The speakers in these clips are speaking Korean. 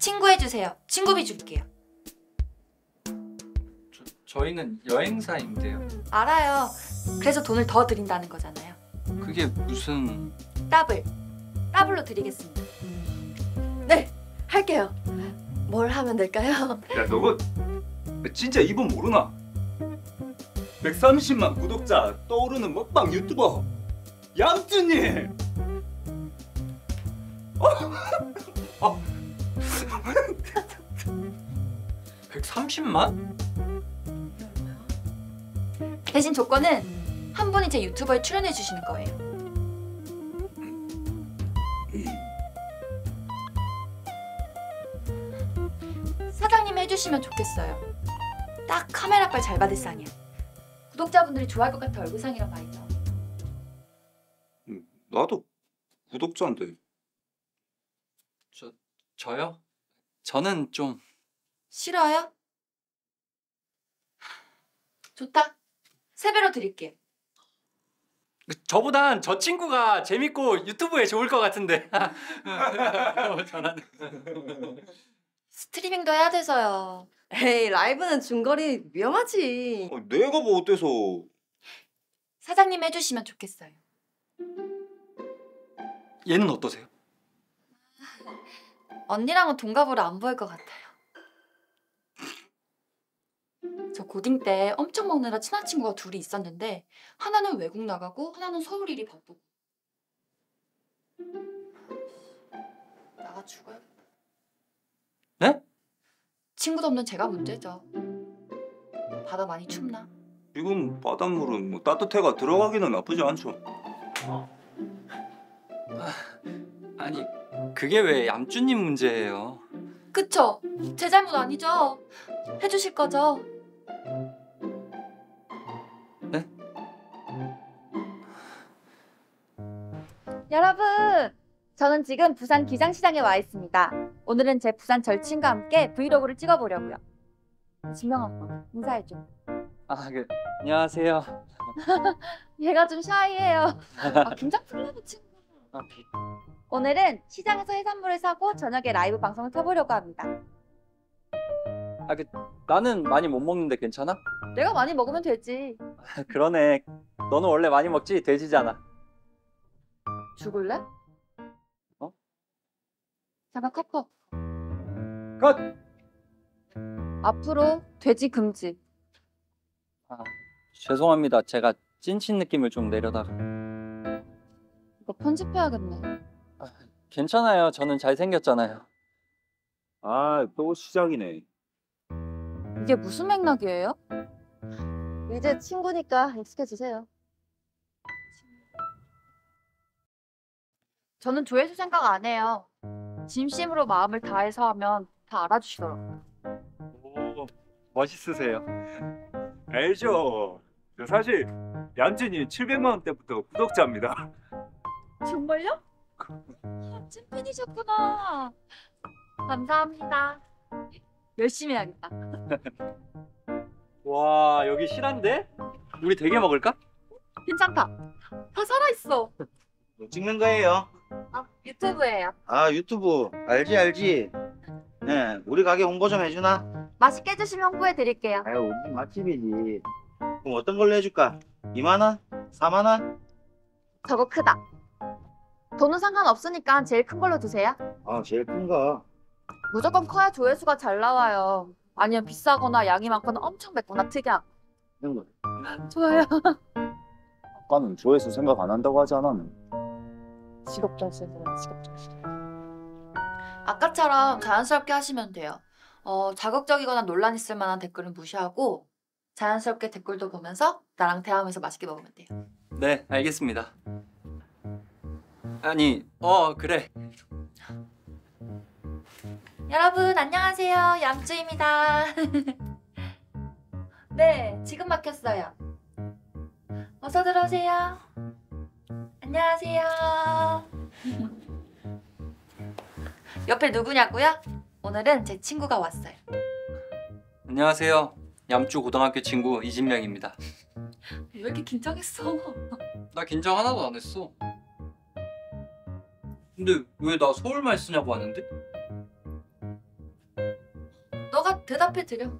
친구해주세요. 친구비 줄게요. 저희는 여행사인데요. 알아요. 그래서 돈을 더 드린다는 거잖아요. 그게 무슨... 더블로 드리겠습니다. 네, 할게요. 뭘 하면 될까요? 야, 너가 진짜 이분 모르나? 130만 구독자 떠오르는 먹방 유튜버 얌쭈님! 130만? 대신 조건은 한 분이 제 유튜버에 출연해 주시는 거예요. 사장님이 해주시면 좋겠어요. 딱 카메라빨 잘 받을 상이야. 구독자분들이 좋아할 것 같아 얼굴상이란 말이죠. 나도 구독자인데. 저요? 저는 좀... 싫어요? 좋다. 3배로 드릴게. 저보단 저 친구가 재밌고 유튜브에 좋을 것 같은데. 전화는... 스트리밍도 해야 돼서요. 에이, 라이브는 중거리 위험하지. 내가 뭐 어때서? 사장님 해주시면 좋겠어요. 얘는 어떠세요? 언니랑은 동갑으로 안 보일 것 같아요. 저 고딩 때 엄청 먹느라 친한 친구가 둘이 있었는데 하나는 외국 나가고 하나는 서울 일이 바쁘고. 나가 죽어요. 네? 친구도 없는 제가 문제죠. 바다 많이 춥나? 지금 바닷물은 뭐 따뜻해가 들어가기는 나쁘지 않죠. 아니, 그게 왜 얌쭈님 문제예요? 그쵸? 제 잘못 아니죠? 해주실 거죠? 네? 여러분! 저는 지금 부산 기장시장에 와 있습니다. 오늘은 제 부산 절친과 함께 브이로그를 찍어보려고요. 진명아, 인사해줘. 안녕하세요. 얘가 좀 샤이해요. 긴장 풀려고 친구. 오늘은 시장에서 해산물을 사고 저녁에 라이브 방송을 켜보려고 합니다. 나는 많이 못 먹는데 괜찮아? 내가 많이 먹으면 되지. 그러네. 너는 원래 많이 먹지? 돼지잖아. 죽을래? 어? 잠깐 컷. 컷! 앞으로 돼지 금지. 죄송합니다. 제가 찐친 느낌을 좀 내려다가. 이거 편집해야겠네. 괜찮아요. 저는 잘생겼잖아요. 또 시작이네. 이게 무슨 맥락이에요? 이제 친구니까 익숙해지세요. 저는 조회수 생각 안 해요. 진심으로 마음을 다해서 하면 다 알아주시더라고요. 오, 멋있으세요. 알죠. 저 사실 얌찐이 700만 원대부터 구독자입니다. 정말요? 찐팬이셨구나. 감사합니다. 열심히 해야겠다. 와, 여기 실한데? 우리 되게 먹을까? 괜찮다. 다 살아있어. 뭐 찍는 거예요? 유튜브예요. 유튜브 알지. 네, 우리 가게 홍보 좀 해주나? 맛있게 해주시면 홍보해드릴게요. 우리 맛집이지. 그럼 어떤 걸로 해줄까? 2만 원? 4만 원? 저거 크다. 돈은 상관없으니까 제일 큰 걸로 주세요. 제일 큰 거. 무조건 커야 조회수가 잘 나와요. 아니면 비싸거나 양이 많거나 엄청 맵거나 특이하고. 이런 거. 좋아요. 아까는 조회수 생각 안 한다고 하지 않았나? 직업정신. 아까처럼 자연스럽게 하시면 돼요. 자극적이거나 논란 있을 만한 댓글은 무시하고 자연스럽게 댓글도 보면서 나랑 대화하면서 맛있게 먹으면 돼요. 네, 알겠습니다. 아니, 그래. 여러분 안녕하세요. 얌쭈입니다. 네, 지금 막혔어요. 어서 들어오세요. 안녕하세요. 옆에 누구냐고요? 오늘은 제 친구가 왔어요. 안녕하세요. 얌쭈 고등학교 친구 이진명입니다. 왜 이렇게 긴장했어? 나 긴장 하나도 안 했어. 근데 왜 나 서울말 쓰냐고 하는데? 대답해 드려.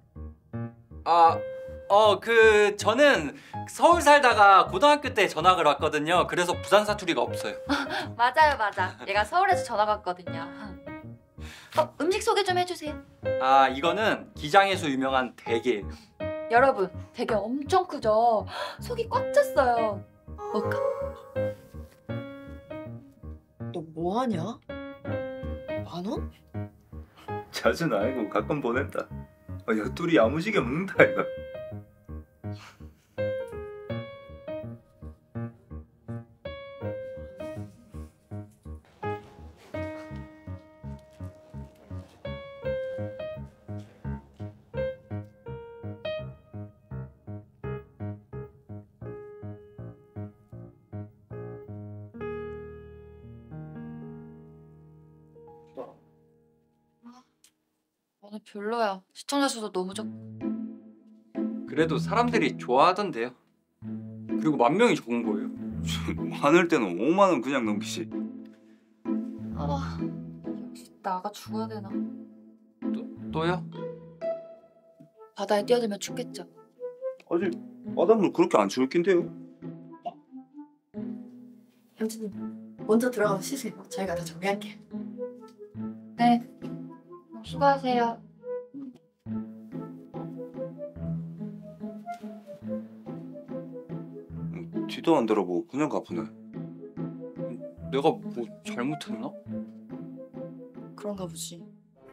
저는 서울 살다가 고등학교 때 전학을 왔거든요. 그래서 부산 사투리가 없어요. 맞아요, 맞아. 얘가 서울에서 전학 왔거든요. 음식 소개 좀 해주세요. 이거는 기장에서 유명한 대게예요. 여러분, 되게 엄청 크죠? 속이 꽉 찼어요. 먹을까? 너 뭐하냐? 10,000원? 자주는 아니고 가끔 보낸다. 옆둘이 야무지게 먹는다 이거. 오늘 별로야. 시청자 수도 너무 적. 그래도 사람들이 좋아하던데요. 그리고 10,000명이 적은 거예요. 화낼 때는 5만 원 그냥 넘기지. 역시 나가 죽어야 되나? 또요? 바다에 뛰어들면 죽겠죠. 아직 바닷물 그렇게 안 추울 낀데요. 형수님, 먼저 들어가서 쉬세요. 저희가 다 정리할게요. 네. 수고하세요. 뒤도 안 돌아보고 그냥 가보네. 내가 뭐 잘못했나? 그런가 보지.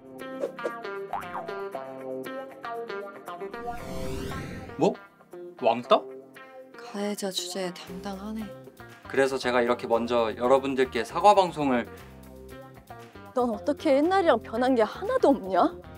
뭐? 왕따? 가해자 주제에 당당하네. 그래서 제가 이렇게 먼저 여러분들께 사과 방송을. 넌 어떻게 옛날이랑 변한 게 하나도 없냐?